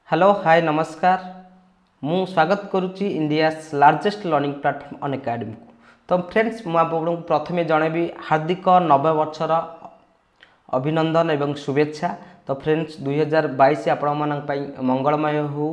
Hello hi नमस्कार मु स्वागत करुच्ची India largest learning platform Unacademy को। तो फ्रेंड्स मु आपको प्रथमे जनइबी हार्दिक नववर्षर अभिनंदन एवं शुभेच्छा। तो फ्रेंड्स 2022 आपण मानक मंगलमय हो।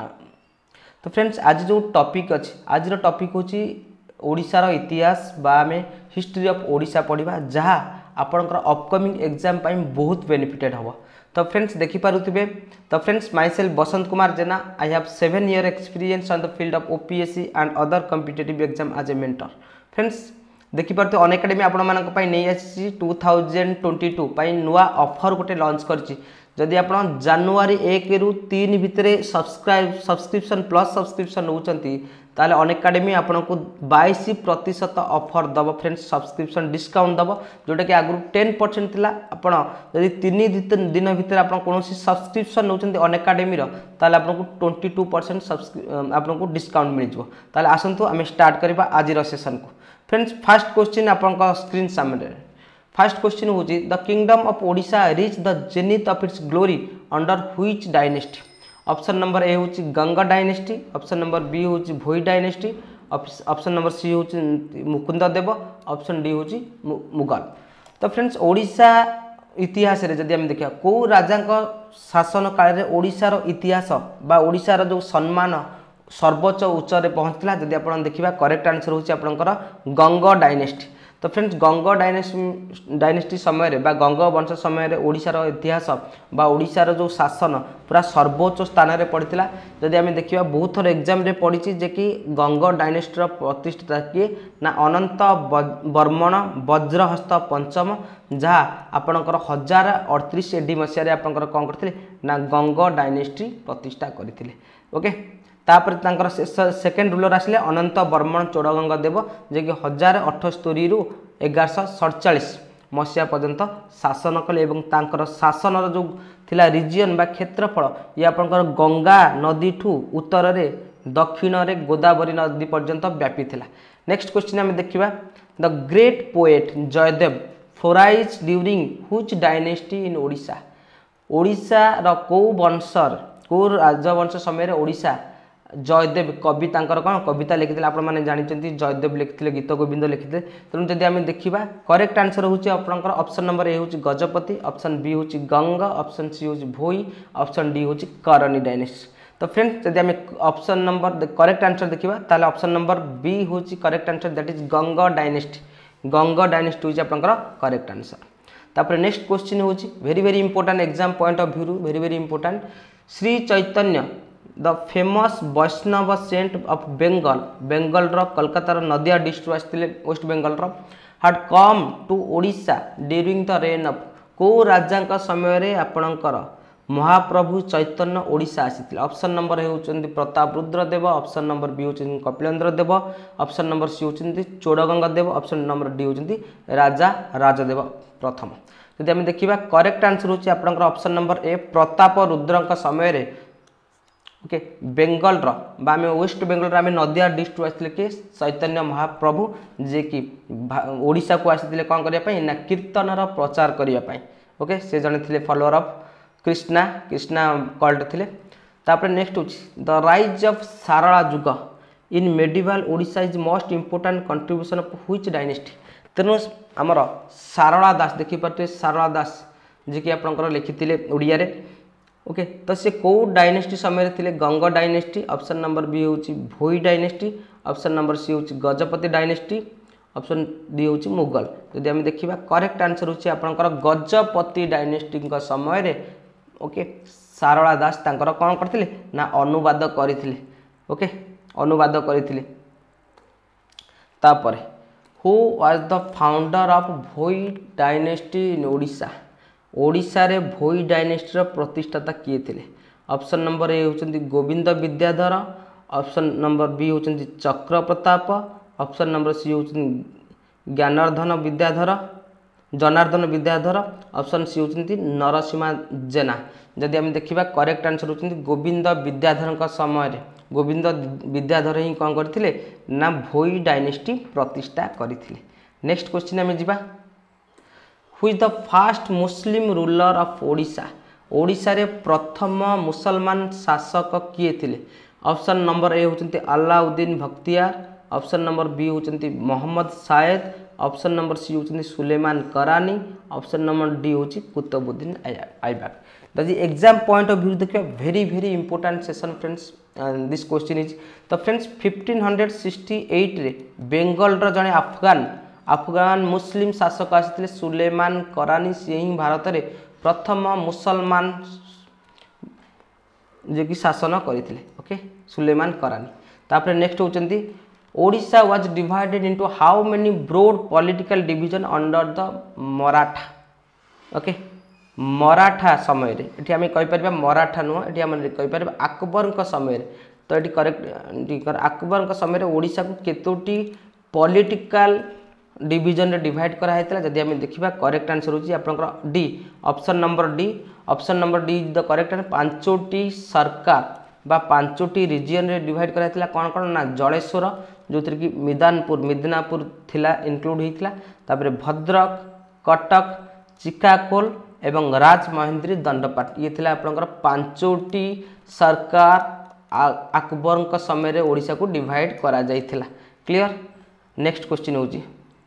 तो फ्रेंड्स आज जो टॉपिक अच्छी आज टॉपिक होची ओडिशार इतिहास बा आम हिस्ट्री ऑफ ओडिशा पढ़ा जहाँ आपणकर अपकमिंग एग्जाम बहुत बेनिफिटेड हम। तो फ्रेंड्स देखिपे तो friends myself Basant Kumar Jena I have 7 year experience on the field of OPSC and other competitive exam as a mentor. Friends देखिपे अनएकाडेमी आपण मानक नहीं आसी 2022 नुआ ऑफर गोटे लॉन्च करछि। जदि आप जनवरी 1 रु 3 भितर सब्सक्रिप्शन प्लस सब्सक्रिप्शन नौचंती ताले अनएकाडेमी आपन को 22% ऑफर दब। फ्रेंड्स सब्सक्रिप्शन डिस्काउंट दब जोटा कि आगु 10% थिला। आपण जदि 3 दिन भितर आप कौन सब्सक्रिप्शन नौचंती अनएकाडेमी रो ताले आपन को 22% आपन को डिस्काउंट मिल जिवो। ताले आसंतु आमे स्टार्ट करबा आज रो सेशन को। फ्रेंड्स फर्स्ट क्वेश्चन आपन का स्क्रीन सामने फर्स्ट क्वेश्चन होची the kingdom of Odisha reach the zenith of its glory under which dynasty. Option number A होची Ganga dynasty, option number B होची Bhoi dynasty, option number C होची मुकुंद देव, ऑप्शन डी होची मुगल। तो friends Odisha इतिहास रे जदि हम देखिया को राजा का शासन काल रे ओडिशार इतिहास बा ओडिशार जो सम्मान सर्वोच्च उच्च रे पहुंचला जदि आपण देखिबा करेक्ट आंसर होची आपनकर गंगा डायनेस्टी। तो फ्रेंड्स गंगा डायनेस्टी समय रे बा गंगा वंश समय रे ओडिशार इतिहास बा ओडिशार जो शासन पूरा सर्वोच्च स्थान रे पड़िथिला। जदि आमे देखिबा बहुत थोर एग्जाम रे पड़िछि जे कि गंगा डायनेस्टी रो प्रतिष्ठा किए ना अनंत वर्मन वज्रहस्त पंचम जहाँ आपणकर 1038 AD मसीह रे आपणकर कोन करथिले ना गंगा डायनेस्टी प्रतिष्ठा करथिले। ओके तापर तांकर सेकेंड रूलर आसिले अनंत वर्मन चोड़गंगा देव जे कि 1078 रु 1147 मसीहा पर्यंत शासन कले एवं तांकर शासनर जो थिला रिजियन बा क्षेत्रफल ये आपनकर गंगा नदी ठू उत्तर रे दक्षिण रे गोदावरी नदी पर्यंत व्यापी थिला। नेक्स्ट क्वेश्चन हम देखिबा the great poet Jayadev flourished during which dynasty in Odisha. Odisha रो को वंशर को राजवंश समय रे ओडिशा जयदेव कवि तांकर कौन कविता लिखिते आपण माने जानिचंती जयदेव लिखिते गीत गोविंद लिखिते। तेणु जदि आम देखा करेक्ट आंसर होची आपनकर ऑप्शन नंबर ए होची गजपति, ऑप्शन बी होची गंगा, ऑप्शन सी होची भोई, ऑप्शन डी होची करणी डायनेस्टी। तो फ्रेंड्स जदि आम ऑप्शन नंबर करेक्ट आंसर देखा ताले ऑप्शन नंबर बी होची correct answer that is Ganga dynasty. Ganga dynasty होची आपनकर करेक्ट आंसर। तापर नेक्स्ट क्वेश्चन होची very important exam point of view very important. Shri Chaitanya the famous Vaishnav saint of Bengal Bengal रो कोलकाता रो नदिया डिस्ट्रिक्ट आसथिले वेस्ट बेंगल रो had come to Odisha during the reign of को राजा का समय रे आपणकर महाप्रभु चैतन्य ओडिशा आसीथिले। Option number हेउचंदी Pratap Rudra Dev, option number B होचंदी Kapilendra Dev, option number C होचंदी Chodaganga Dev, option number D होचंदी राजा राजदेव प्रथम। जदि हम देखिबा करेक्ट आंसर होची आपणकर option number A Pratap Rudra का समय रे ओके बेंगल रो बा आम वेस्ट बेंगल आम नदिया डिस्ट्रिक्ट आसते कि चैतन्य महाप्रभु जे कि ओडिशा को आसते कौन करने ना कीर्तन प्रचार करने। ओके से जड़े थे फॉलोअर ऑफ कृष्णा कल्ट थे। तापर नेक्स्ट हूँ द राइज ऑफ सारला जुग in medieval Odisha is most important contribution of which dynasty. तेणु आमर सारला दास देखिपे सारला दास जी कि आप लिखी ओडिया रे। ओके तो से कौ डायनेस्टी समय थे Ganga dynasty, option number B होची Bhoi dynasty, option number C होची गजपति डायनेस्टी, ऑप्शन डी होची मुगल। जदि हम देखिबा करेक्ट आंसर होची आपनकर गजपति डायनेस्टी का समय रे ओके सारला दास तांकर कोन करथिले ना अनुवाद करथिले। ओके अनुवाद करथिले। तापर who was the founder of Bhoi dynasty in Odisha. Odisha रे भोई डायनेस्टी रो प्रतिष्ठाता किए थे। ऑप्शन नंबर ए होचंदी Govind Vidyadhar, option number B होचंदी Chakra Pratap, option number C होचंदी जनार्दन विद्याधर, ऑप्शन सी होचंदी नरसिंहा जेना। जदि हम देखिबा करेक्ट आंसर होचंदी गोविंद विद्याधर का समय रे गोविंद विद्याधर ही कौन करथिले ना भोई डायनेस्टी प्रतिष्ठा करथिले। नेक्स्ट क्वेश्चन हम जिबा Who is the first Muslim ruler of Odisha? Odisha रे प्रथम मुसलमान शासक किए थिले? ऑप्शन नंबर ए होचंती Alauddin Bakhtiyar, option number B होचंती Mohammad Sayed, option number C होचंती Suleman Karani, option number D होची Qutubuddin Aibak. The exam point of view देखिए very important session friends this question is. तो फ्रेंड्स 1568 रे बेंगल रो जने अफगान मुस्लिम शासक आसिथिले सुलेमान करानी, से ही भारत रे प्रथम मुसलमान जे कि शासन करथिले। ओके, सुलेमान करानी। तापर नेक्स्ट होचंती Odisha was divided into how many broad political division under the Maratha? Okay, Maratha समय रे एठी हम कहि परबा मराठा नुह, एठी हम कहि परबा अकबर का समय रे। तो एठी करेक्ट अकबर का समय रे ओडिशा को केतोटी पॉलिटिकल डिवीजन रे डिवाइड करा हैतला? जदि हम देखिबा करेक्ट आंसर होची आपनकर D, option number D. Option number D is the correct answer. पांचोटी सरकार बा पांचोटी रीजन रे डिवाइड करा हैतला कोन कोन ना? जलेश्वर जोतिर कि मिदनापुर थिला इंक्लूड हितला, तापर भद्रक, कटक, चिकाकोल एवं राजमहेंद्री दंडपाट, ये थिला आपनकर पांचोटी सरकार अकबर का समय रे ओडिशा को डिवाइड करा जाइथिला। क्लियर? नेक्स्ट क्वेश्चन होची,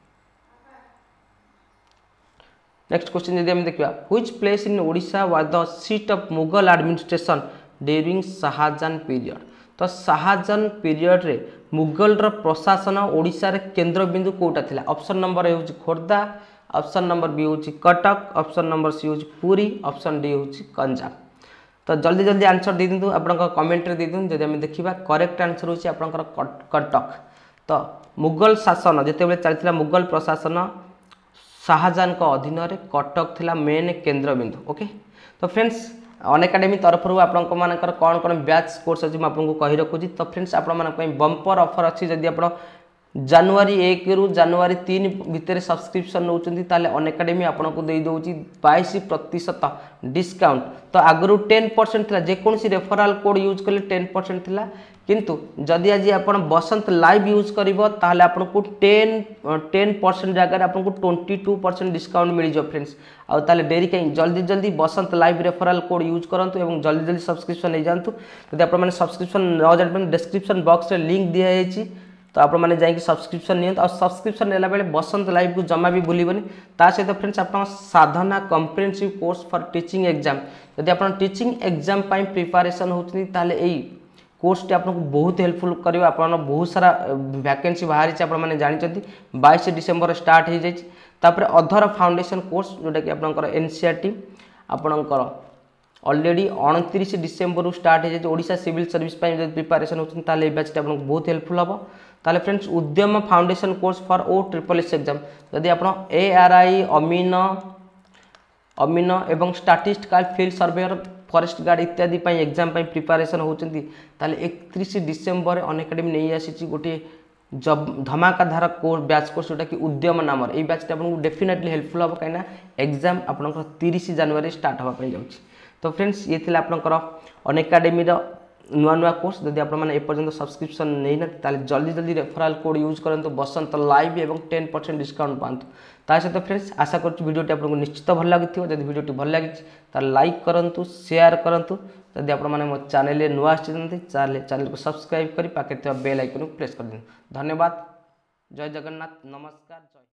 नेक्स्ट क्वेश्चन यदि हम देखिबा which place in Odisha was the seat of Mughal administration during Shahjahan period? तो शाहजहां पीरियड रे मुगल रो प्रशासन ओडिशा रे केंद्र बिंदु कोटा थिला? ऑप्शन नंबर ए होची खोर्धा, ऑप्शन नंबर बी होची कटक, ऑप्शन नंबर सी होची पुरी, ऑप्शन डी होची गंजाम। तो जल्दी आंसर दे दिंतु आपनका कमेंट रे दे दिंतु। जदि हम देखिबा करेक्ट आंसर होची आपनकर कटक। तो मुगल शासन जेते बेले चलथिला मुगल प्रशासन शाहजहां का अधीन रे कटक थिला मेन केंद्र बिंदु। ओके, तो फ्रेंड्स अनएकाडेमी तरफ आपण मानकर कौन कौन बैच कोर्स अच्छी आपको कही रखुची। तो फ्रेंड्स आपण बंपर ऑफर अच्छी जदि आप जनवरी 1 रु जनवरी 3 भितर सब्सक्रिप्शन नौकरी ताले अनएकाडेमी आपको दे दौची 22% डिस्काउंट। तो आगु 10% था जेकोसी रेफराल कोड यूज कले 10% था, किंतु जदि आज आप बसंत लाइव यूज करिवो ताले आपको 10% जगह आपको 22% डिस्काउंट मिल जाओ फ्रेंड्स। आउ ताले डेरी कहीं जल्दी Basant live referral code use करंतु एवं जल्दी सब्सक्रिप्शन नहीं जानतु। यदि आप सब्सक्रिप्शन न जान डिस्क्रिप्शन बॉक्स रे लिंक दिया है, तो आप जाकि सब्सक्रिप्शन नि और सब्सक्रिप्शन नेला बेले बसंत लाइव को जमा भी भूलबनी। ता सहित फ्रेंड्स आप Sadhana comprehensive course for teaching exam, यदि आप टीचिंग एग्जाम प्रिपरेशन होती ताले एई कोर्स टी आपको बहुत हेल्पफुल कर। बहुत सारा वैकेंसी बाहरी आपने जानते 22 डिसेम्बर स्टार्ट हो जाए। तापर अधर फाउंडेशन कोर्स जोटा कि आपंकर एनसीईआरटी आपंकर ऑलरेडी 29 डिसेम्बर स्टार्ट हो जाए। ओडिशा सिविल सर्विस प्रिपरेशन होती बैच आपको बहुत हेल्पफुल हम। ताले friends Udyam foundation course for OSSC exam, जदि आप ARI अमीन एवं statistical field surveyor forest guard इत्यादि एग्जाम प्रिपरेशन होती 31 डिसेम्बर अनएकाडेमी नहीं आसी गोटे जब धमाकाधार कोर्स बैच कोर्स जोटा कि उद्यम नाम ये बैच आपको डेफिनेटली हेल्पफुल हम कहीं एग्जाम आपंकर 30 जनवरी स्टार्ट होगापी जाऊँगी। तो फ्रेंड्स ये थी आपंकर अनएकाडेमी नुआ कोर्स। जदि आप सब्सक्रिप्शन नहीं ना जल्दी रेफराल कोड यूज करंतु बसंत लाइव एवं 10% डिस्काउंट पातु। ता सहित फ्रेंड्स आशा करूँ वीडियोटी आपको निश्चित भल लगी। जदि वीडियोटी भल लगी लाइक करूँ, शेयर करूँ। जदि आप मो चैनल नुआ आसते चैनल को सब्सक्राइब कर पाखे बेल आइकन को प्रेस कर दिखाँ। धन्यवाद। जय जगन्नाथ, नमस्कार, जय।